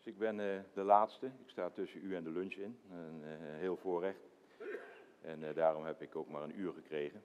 ik ben de laatste. Ik sta tussen u en de lunch in. Een heel voorrecht. En daarom heb ik ook maar een uur gekregen.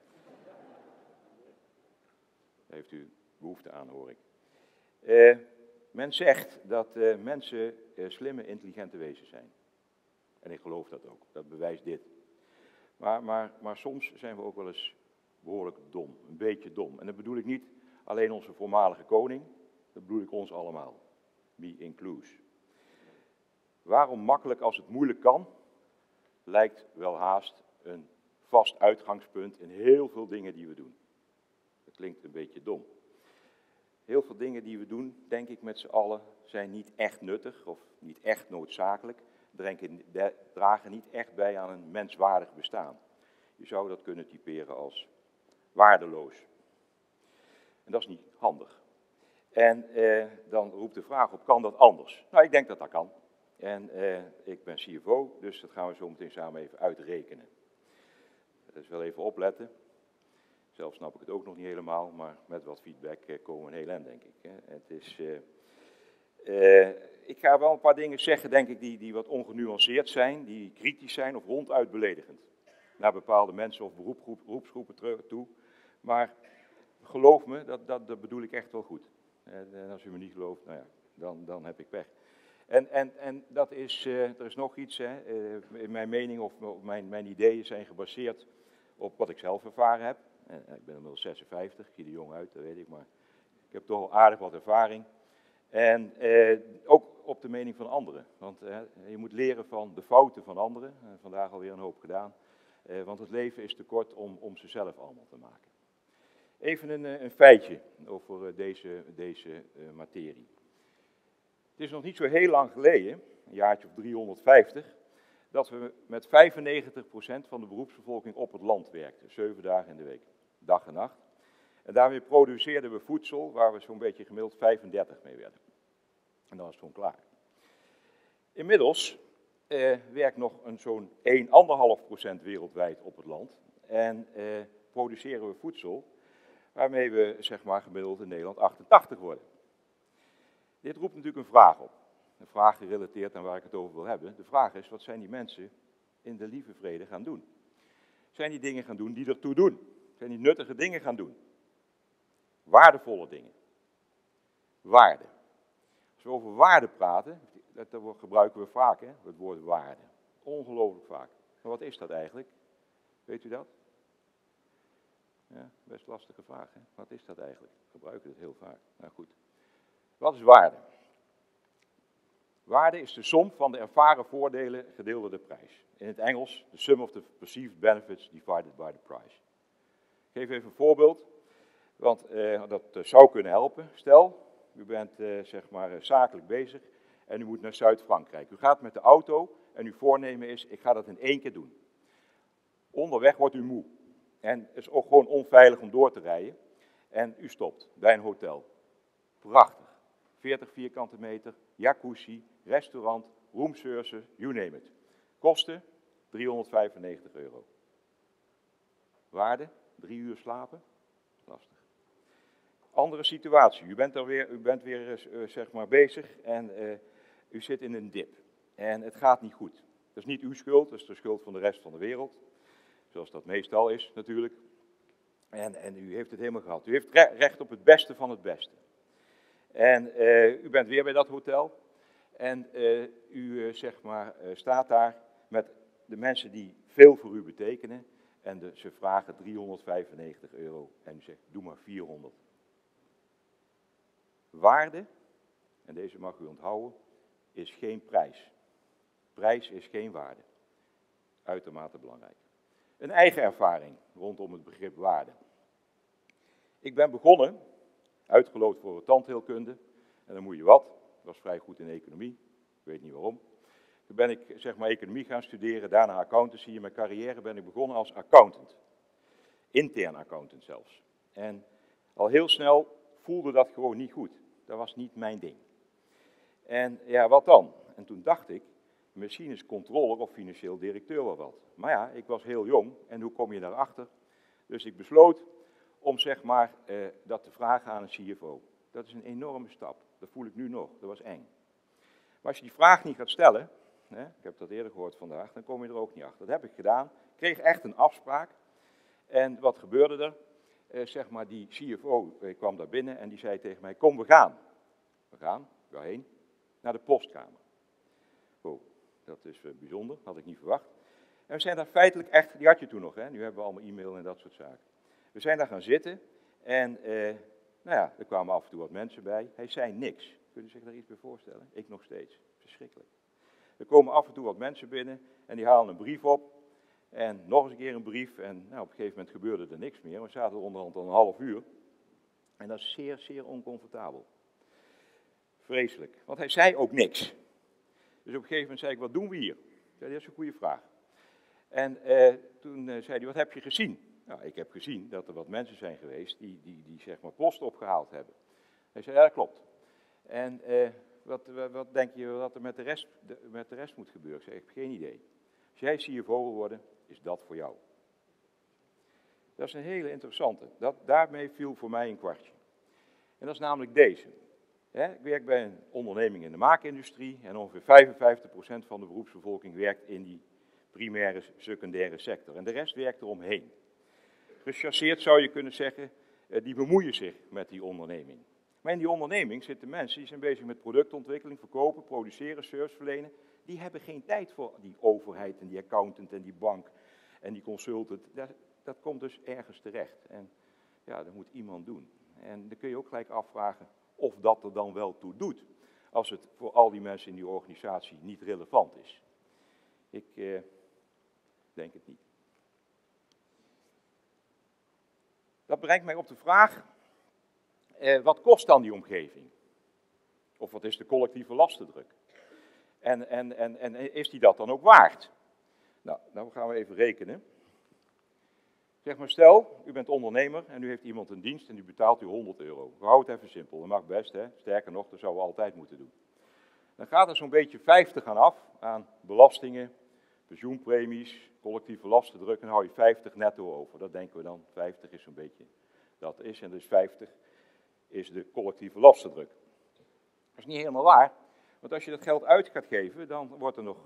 Daar heeft u behoefte aan, hoor ik. Men zegt dat mensen slimme, intelligente wezens zijn. En ik geloof dat ook. Dat bewijst dit. Maar soms zijn we ook wel eens behoorlijk dom. Een beetje dom. En dat bedoel ik niet alleen onze voormalige koning. Dat bedoel ik ons allemaal. Me includes. Waarom makkelijk als het moeilijk kan, lijkt wel haast een vast uitgangspunt in heel veel dingen die we doen. Dat klinkt een beetje dom. Heel veel dingen die we doen, denk ik met z'n allen, zijn niet echt nuttig of niet echt noodzakelijk. Dragen niet echt bij aan een menswaardig bestaan. Je zou dat kunnen typeren als waardeloos. En dat is niet handig. En dan roept de vraag op, kan dat anders? Nou, ik denk dat dat kan. En ik ben CFO, dus dat gaan we zo meteen samen even uitrekenen. Dus wel even opletten. Zelf snap ik het ook nog niet helemaal, maar met wat feedback komen we een heel eind, denk ik. Het is, ik ga wel een paar dingen zeggen, denk ik, die wat ongenuanceerd zijn, die kritisch zijn of ronduit beledigend. Naar bepaalde mensen of beroepsgroepen toe. Maar geloof me, dat bedoel ik echt wel goed. En als u me niet gelooft, nou ja, dan heb ik pech. En dat is, er is nog iets, hè, in mijn mening of mijn ideeën zijn gebaseerd op wat ik zelf ervaren heb. Ik ben inmiddels 56, ik zie er jong uit, dat weet ik, maar ik heb toch al aardig wat ervaring. En ook op de mening van anderen. Want je moet leren van de fouten van anderen. Vandaag alweer een hoop gedaan. Want het leven is te kort om ze zelf allemaal te maken. Even een feitje over deze materie. Het is nog niet zo heel lang geleden, een jaartje of 350, dat we met 95% van de beroepsbevolking op het land werkten. 7 dagen in de week, dag en nacht. En daarmee produceerden we voedsel waar we zo'n beetje gemiddeld 35 mee werden. En dan was het gewoon klaar. Inmiddels werkt nog zo'n 1,5% wereldwijd op het land. En produceren we voedsel waarmee we zeg maar gemiddeld in Nederland 88 worden. Dit roept natuurlijk een vraag op. Een vraag gerelateerd aan waar ik het over wil hebben. De vraag is, wat zijn die mensen in de lieve vrede gaan doen? Zijn die dingen gaan doen die ertoe doen? Zijn die nuttige dingen gaan doen? Waardevolle dingen. Waarde. Als we over waarde praten, dat gebruiken we vaak, hè, het woord waarde. Ongelooflijk vaak. Maar wat is dat eigenlijk? Weet u dat? Ja, best lastige vraag, hè? Wat is dat eigenlijk? We gebruiken het heel vaak. Nou goed. Wat is waarde? Waarde is de som van de ervaren voordelen gedeeld door de prijs. In het Engels, the sum of the perceived benefits divided by the price. Ik geef even een voorbeeld, want dat zou kunnen helpen. Stel, u bent zeg maar zakelijk bezig en u moet naar Zuid-Frankrijk. U gaat met de auto en uw voornemen is, ik ga dat in 1 keer doen. Onderweg wordt u moe en het is ook gewoon onveilig om door te rijden. En u stopt bij een hotel. Prachtig. 40 vierkante meter, jacuzzi, restaurant, roomservice, you name it. Kosten €395. Waarde, 3 uur slapen? Lastig. Andere situatie, u bent weer zeg maar bezig en u zit in een dip. En het gaat niet goed. Dat is niet uw schuld, dat is de schuld van de rest van de wereld. Zoals dat meestal is natuurlijk. En u heeft het helemaal gehad. U heeft recht op het beste van het beste. En u bent weer bij dat hotel. En u zeg maar, staat daar met de mensen die veel voor u betekenen. En ze vragen €395. En u zegt, doe maar 400. Waarde, en deze mag u onthouden, is geen prijs. Prijs is geen waarde. Uitermate belangrijk. Een eigen ervaring rondom het begrip waarde. Ik ben begonnen, uitgeloot voor tandheelkunde, en dan moet je wat. Ik was vrij goed in economie, ik weet niet waarom. Toen ben ik zeg maar economie gaan studeren, daarna accountancy. In mijn carrière ben ik begonnen als accountant. Intern accountant zelfs. En al heel snel voelde dat gewoon niet goed. Dat was niet mijn ding. En ja, wat dan? En toen dacht ik, misschien is controller of financieel directeur wel wat. Maar ja, ik was heel jong en hoe kom je daarachter? Dus ik besloot om zeg maar dat te vragen aan een CFO. Dat is een enorme stap. Dat voel ik nu nog. Dat was eng. als je die vraag niet gaat stellen, hè, ik heb dat eerder gehoord vandaag, dan kom je er ook niet achter. Dat heb ik gedaan. Ik kreeg echt een afspraak. En wat gebeurde er? Zeg maar, die CFO kwam daar binnen en die zei tegen mij, kom, we gaan. We gaan, waarheen? Naar de postkamer. Oh, dat is bijzonder, had ik niet verwacht. En we zijn daar feitelijk echt, die had je toen nog, hè? Nu hebben we allemaal e-mail en dat soort zaken. We zijn daar gaan zitten en nou ja, er kwamen af en toe wat mensen bij. Hij zei niks. Kunnen zich daar iets bij voorstellen? Ik nog steeds. Verschrikkelijk. Er komen af en toe wat mensen binnen en die halen een brief op. En nog eens een keer een brief. En nou, op een gegeven moment gebeurde er niks meer. We zaten er onderhand al een half uur. En dat is zeer, zeer oncomfortabel. Vreselijk. Want hij zei ook niks. Dus op een gegeven moment zei ik, wat doen we hier? Ik zei, dat is een goede vraag. En toen zei hij, wat heb je gezien? Nou, ik heb gezien dat er wat mensen zijn geweest die zeg maar post opgehaald hebben. Hij zei, ja, dat klopt. En wat denk je wat er met de rest moet gebeuren? Ik zei, ik heb geen idee. Als jij CFO wil worden, is dat voor jou. Dat is een hele interessante. Daarmee viel voor mij een kwartje. En dat is namelijk deze. Ik werk bij een onderneming in de maakindustrie en ongeveer 55% van de beroepsbevolking werkt in die primaire, secundaire sector. En de rest werkt eromheen. Gechasseerd zou je kunnen zeggen, die bemoeien zich met die onderneming. Maar in die onderneming zitten mensen die zijn bezig met productontwikkeling, verkopen, produceren, service verlenen. Die hebben geen tijd voor die overheid en die accountant en die bank en die consultant. Dat komt dus ergens terecht. En ja, dat moet iemand doen. En dan kun je ook gelijk afvragen of dat er dan wel toe doet. Als het voor al die mensen in die organisatie niet relevant is. Ik denk het niet. Dat brengt mij op de vraag, wat kost dan die omgeving? Of wat is de collectieve lastendruk? En is die dat dan ook waard? Nou, dan gaan we even rekenen. Zeg maar, stel, u bent ondernemer en u heeft iemand een dienst en die betaalt u 100 euro. We houden het even simpel, dat mag best, hè? Sterker nog, dat zouden we altijd moeten doen. Dan gaat er zo'n beetje 50 aan af aan belastingen, pensioenpremies, collectieve lastendruk en dan hou je 50 netto over. Dat denken we dan, 50 is zo'n beetje dat is en dus 50 is de collectieve lastendruk. Dat is niet helemaal waar, want als je dat geld uit gaat geven, dan wordt er nog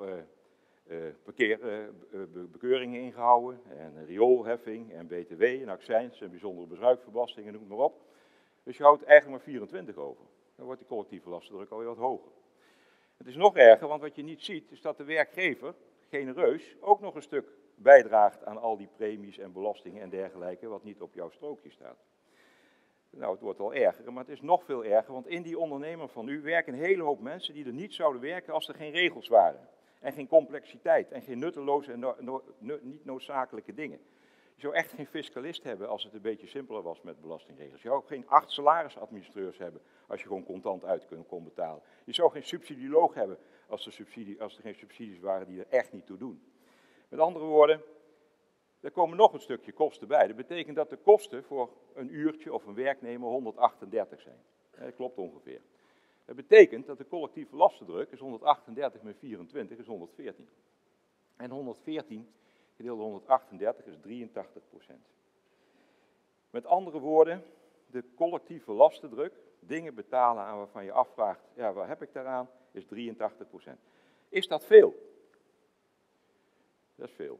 bekeuringen ingehouden en rioolheffing en btw en accijns en bijzondere bezruikverbelastingen, noem maar op. Dus je houdt eigenlijk maar 24 over. Dan wordt die collectieve lastendruk alweer wat hoger. Het is nog erger, want wat je niet ziet, is dat de werkgever, genereus, ook nog een stuk bijdraagt aan al die premies en belastingen en dergelijke, wat niet op jouw strookje staat. Nou, het wordt wel erger, maar het is nog veel erger, want in die ondernemer van u werken een hele hoop mensen die er niet zouden werken als er geen regels waren. En geen complexiteit en geen nutteloze en niet noodzakelijke dingen. Je zou echt geen fiscalist hebben als het een beetje simpeler was met belastingregels. Je zou ook geen 8 salarisadministrateurs hebben als je gewoon contant uit kon betalen. Je zou geen subsidieloog hebben als er geen subsidies waren die er echt niet toe doen. Met andere woorden, er komen nog een stukje kosten bij. Dat betekent dat de kosten voor een uurtje of een werknemer 138 zijn. Dat klopt ongeveer. Dat betekent dat de collectieve lastendruk is 138 met 24 is 114. En 114 gedeeld door 138 is 83%. Met andere woorden, de collectieve lastendruk, dingen betalen aan waarvan je afvraagt, ja, waar heb ik daaraan, is 83%. Is dat veel? Dat is veel.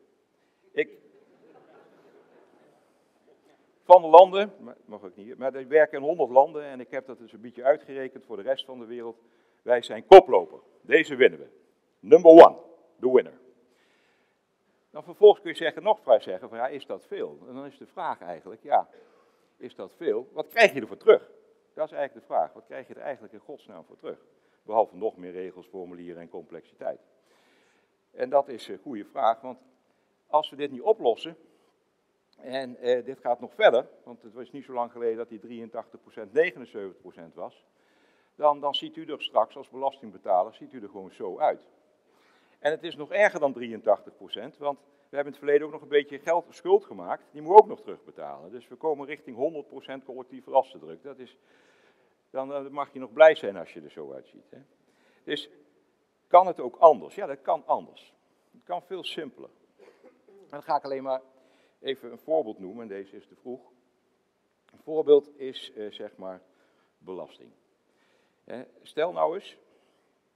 Van de landen, mag ook niet, maar ik werk in 100 landen en ik heb dat dus een beetje uitgerekend voor de rest van de wereld. Wij zijn koploper. Deze winnen we. Number one, the winner. Dan vervolgens kun je nog zeggen van ja, is dat veel? En dan is de vraag eigenlijk, ja, is dat veel? Wat krijg je ervoor terug? Dat is eigenlijk de vraag. Wat krijg je er eigenlijk in godsnaam voor terug? Behalve nog meer regels, formulieren en complexiteit. En dat is een goede vraag, want als we dit niet oplossen, en dit gaat nog verder, want het was niet zo lang geleden dat die 83% 79% was, dan ziet u er straks als belastingbetaler, ziet u er gewoon zo uit. En het is nog erger dan 83%, want we hebben in het verleden ook nog een beetje schuld gemaakt, die moeten we ook nog terugbetalen. Dus we komen richting 100% collectieve lastendruk. Dan mag je nog blij zijn als je er zo uitziet. Hè? Dus kan het ook anders? Ja, dat kan anders. Het kan veel simpeler. En dan ga ik alleen maar even een voorbeeld noemen, en deze is te vroeg. Een voorbeeld is, zeg maar, belasting. Stel nou eens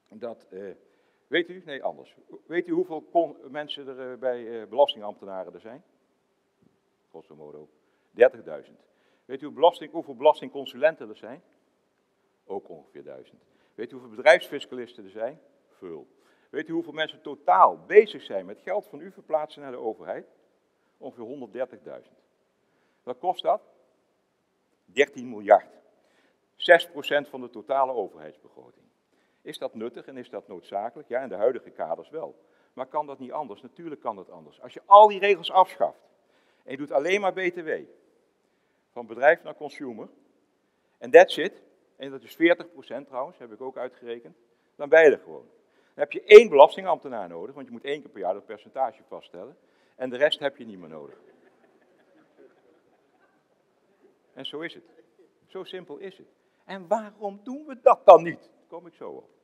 dat, weet u, nee anders, weet u hoeveel mensen er bij belastingambtenaren er zijn? Grosso modo 30.000. Weet u hoeveel belastingconsulenten er zijn? Ook ongeveer 1000. Weet u hoeveel bedrijfsfiscalisten er zijn? Veel. Weet u hoeveel mensen totaal bezig zijn met geld van u verplaatsen naar de overheid? Ongeveer 130.000. Wat kost dat? 13 miljard. 6% van de totale overheidsbegroting. Is dat nuttig en is dat noodzakelijk? Ja, in de huidige kaders wel. Maar kan dat niet anders? Natuurlijk kan dat anders. Als je al die regels afschaft en je doet alleen maar BTW, van bedrijf naar consumer, en that's it, en dat is 40% trouwens, heb ik ook uitgerekend, dan ben je er gewoon. Dan heb je 1 belastingambtenaar nodig, want je moet 1 keer per jaar dat percentage vaststellen, en de rest heb je niet meer nodig. En zo is het. Zo simpel is het. En waarom doen we dat dan niet? Daar kom ik zo op.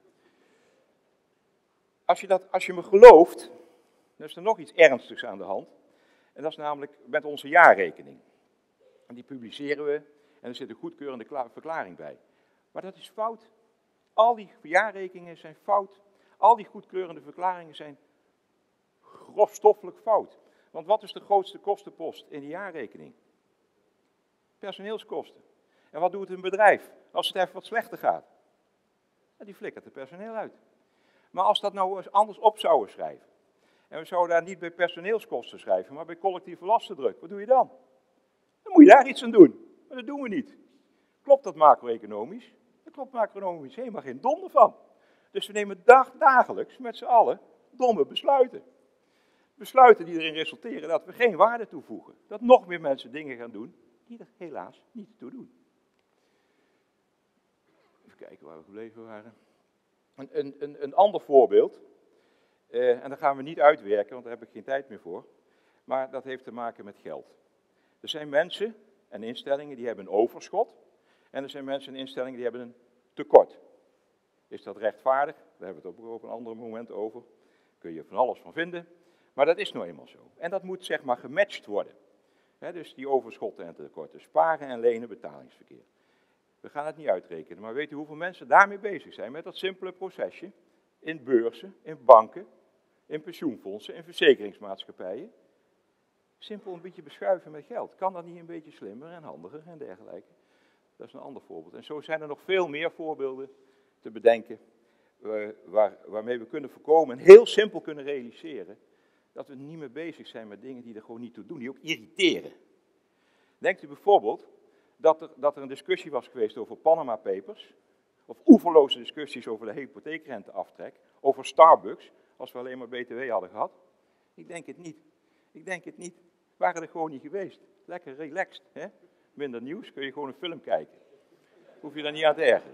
Als je me gelooft, dan is er nog iets ernstigs aan de hand. En dat is namelijk met onze jaarrekening. En die publiceren we en er zit een goedkeurende verklaring bij. Maar dat is fout. Al die jaarrekeningen zijn fout. Al die goedkeurende verklaringen zijn grofstoffelijk fout. Want wat is de grootste kostenpost in de jaarrekening? Personeelskosten. En wat doet een bedrijf als het even wat slechter gaat? Die flikkert het personeel uit. Maar als dat nou eens anders op zouden schrijven, en we zouden daar niet bij personeelskosten schrijven, maar bij collectieve lastendruk, wat doe je dan? Dan moet je daar iets aan doen. Maar dat doen we niet. Klopt dat macro-economisch? Daar klopt macro-economisch helemaal geen donder van. Dus we nemen dagelijks met z'n allen domme besluiten. Besluiten die erin resulteren dat we geen waarde toevoegen. Dat nog meer mensen dingen gaan doen die er helaas niet toe doen. Even kijken waar we gebleven waren. Een ander voorbeeld, en dat gaan we niet uitwerken, want daar heb ik geen tijd meer voor, maar dat heeft te maken met geld. Er zijn mensen en instellingen die hebben een overschot, en er zijn mensen en instellingen die hebben een tekort. Is dat rechtvaardig? Daar hebben we het ook op een ander moment over. Daar kun je van alles van vinden, maar dat is nou eenmaal zo. En dat moet zeg maar gematcht worden. Dus die overschotten en tekorten, sparen en lenen, betalingsverkeer. We gaan het niet uitrekenen, maar weet u hoeveel mensen daarmee bezig zijn met dat simpele procesje? In beurzen, in banken, in pensioenfondsen, in verzekeringsmaatschappijen. Simpel een beetje beschuiven met geld. Kan dat niet een beetje slimmer en handiger en dergelijke? Dat is een ander voorbeeld. En zo zijn er nog veel meer voorbeelden te bedenken waarmee we kunnen voorkomen en heel simpel kunnen realiseren dat we niet meer bezig zijn met dingen die er gewoon niet toe doen, die ook irriteren. Denkt u bijvoorbeeld dat er een discussie was geweest over Panama Papers, of oeverloze discussies over de hypotheekrenteaftrek, over Starbucks, als we alleen maar BTW hadden gehad? Ik denk het niet. Ik denk het niet. We waren er gewoon niet geweest. Lekker relaxed, hè? Minder nieuws, kun je gewoon een film kijken. Hoef je daar niet aan te ergeren.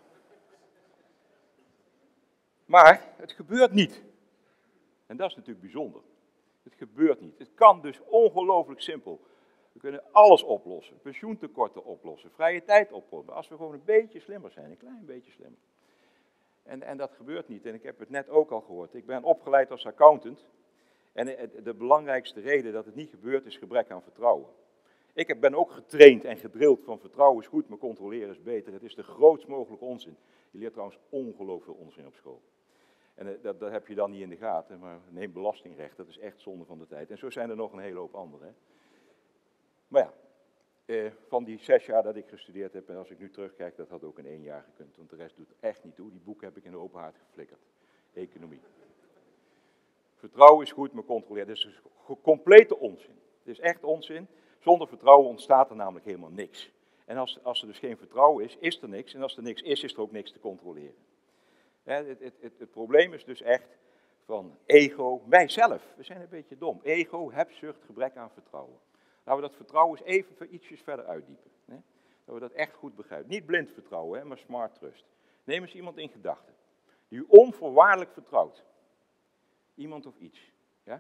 Maar het gebeurt niet. En dat is natuurlijk bijzonder. Het gebeurt niet. Het kan dus ongelooflijk simpel. We kunnen alles oplossen. Pensioentekorten oplossen. Vrije tijd oplossen. Als we gewoon een beetje slimmer zijn. Een klein beetje slimmer. En dat gebeurt niet. En ik heb het net ook al gehoord. Ik ben opgeleid als accountant. En de belangrijkste reden dat het niet gebeurt is gebrek aan vertrouwen. Ik ben ook getraind en gedrild van vertrouwen is goed, maar controleren is beter. Het is de grootst mogelijke onzin. Je leert trouwens ongelooflijk veel onzin op school. En dat heb je dan niet in de gaten, maar neem belastingrecht, dat is echt zonde van de tijd. En zo zijn er nog een hele hoop andere. Hè. Maar ja, van die 6 jaar dat ik gestudeerd heb, en als ik nu terugkijk, dat had ook in 1 jaar gekund. Want de rest doet echt niet toe. Die boeken heb ik in de open haard geflikkerd. Economie. Vertrouwen is goed, maar controleren. Dat is complete onzin. Het is echt onzin. Zonder vertrouwen ontstaat er namelijk helemaal niks. En als er dus geen vertrouwen is, is er niks. En als er niks is er ook niks te controleren. Het probleem is dus echt van ego, mijzelf. We zijn een beetje dom. Ego, hebzucht, gebrek aan vertrouwen. Laten we dat vertrouwen eens even ietsjes verder uitdiepen. Hè? Dat we dat echt goed begrijpen. Niet blind vertrouwen, hè, maar smart trust. Neem eens iemand in gedachten die u onvoorwaardelijk vertrouwt. Iemand of iets. Ja?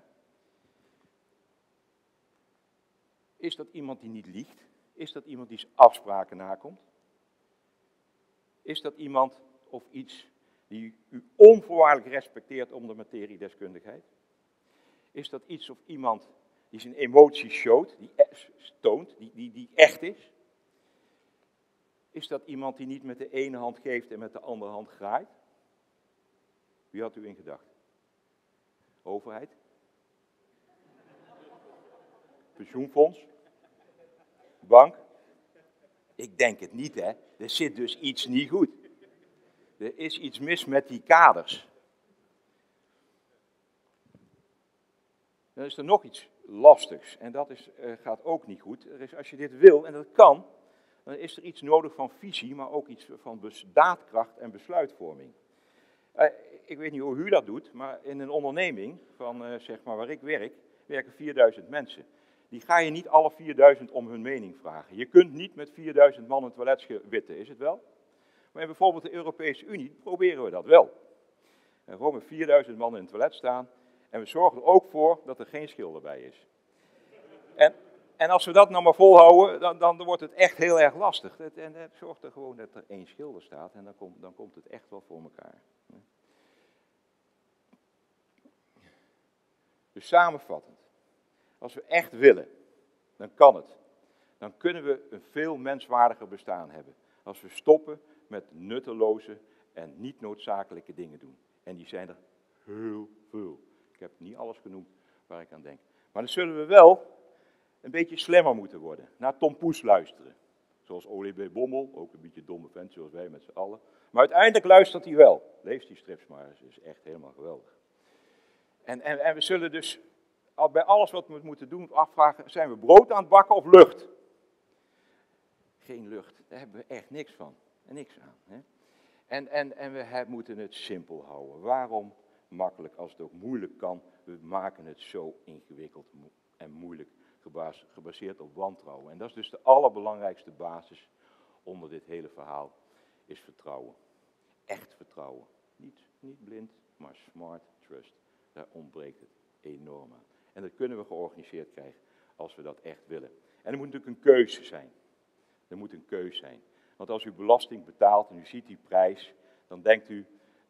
Is dat iemand die niet liegt? Is dat iemand die zijn afspraken nakomt? Is dat iemand of iets die u onvoorwaardelijk respecteert om de materiedeskundigheid? Is dat iets of iemand die zijn emoties toont, die echt is? Is dat iemand die niet met de ene hand geeft en met de andere hand graait? Wie had u in gedachten? Overheid? Pensioenfonds? Bank? Ik denk het niet, hè. Er zit dus iets niet goed. Er is iets mis met die kaders. Dan is er nog iets lastigs en dat gaat ook niet goed. Als je dit wil, en dat kan, dan is er iets nodig van visie, maar ook iets van daadkracht en besluitvorming. Ik weet niet hoe u dat doet, maar in een onderneming van zeg maar waar ik werk, werken 4000 mensen. Die ga je niet alle 4000 om hun mening vragen. Je kunt niet met 4000 man een toilet witten, is het wel? Maar in bijvoorbeeld de Europese Unie proberen we dat wel. En gewoon met 4000 man in het toilet staan. En we zorgen er ook voor dat er geen schilder bij is. En als we dat nou maar volhouden, dan wordt het echt heel erg lastig. En het zorgt er gewoon dat er één schilder staat en dan komt het echt wel voor elkaar. Dus samenvattend, als we echt willen, dan kan het. Dan kunnen we een veel menswaardiger bestaan hebben. Als we stoppen met nutteloze en niet noodzakelijke dingen doen. En die zijn er heel veel. Ik heb niet alles genoemd waar ik aan denk. Maar dan zullen we wel een beetje slimmer moeten worden. Naar Tom Poes luisteren. Zoals Olie B. Bommel, ook een beetje domme vent zoals wij met z'n allen. Maar uiteindelijk luistert hij wel. Lees die strips maar, het is echt helemaal geweldig. En we zullen dus bij alles wat we moeten doen afvragen, zijn we brood aan het bakken of lucht? Geen lucht, daar hebben we echt niks van. Niks aan. Hè? En we moeten het simpel houden. Waarom makkelijk als het ook moeilijk kan? We maken het zo ingewikkeld en moeilijk, gebaseerd op wantrouwen. En dat is dus de allerbelangrijkste basis onder dit hele verhaal, is vertrouwen. Echt vertrouwen. Niet blind, maar smart trust. Daar ontbreekt het enorm aan. En dat kunnen we georganiseerd krijgen als we dat echt willen. En er moet natuurlijk een keuze zijn. Er moet een keuze zijn. Want als u belasting betaalt en u ziet die prijs, dan denkt u,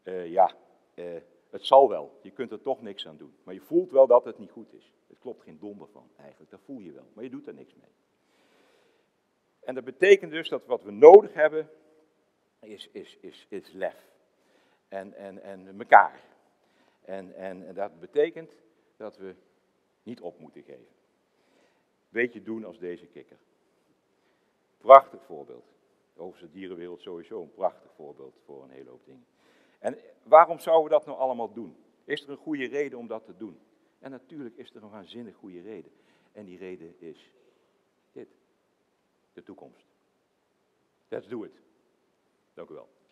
het zal wel. Je kunt er toch niks aan doen. Maar je voelt wel dat het niet goed is. Het klopt geen donder van eigenlijk, dat voel je wel. Maar je doet er niks mee. En dat betekent dus dat wat we nodig hebben, is lef. En elkaar. En dat betekent dat we niet op moeten geven. Beetje doen als deze kikker. Prachtig voorbeeld. Overigens de dierenwereld sowieso een prachtig voorbeeld voor een hele hoop dingen. En waarom zouden we dat nou allemaal doen? Is er een goede reden om dat te doen? En natuurlijk is er een waanzinnig goede reden. En die reden is dit. De toekomst. Let's do it. Dank u wel.